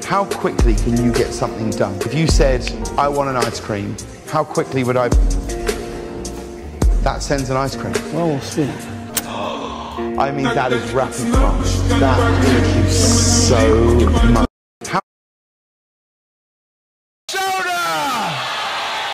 How quickly can you get something done? If you said, I want an ice cream, how quickly would I... That sends an ice cream. Well, we'll see. I mean, that is rapid fire. That is so much.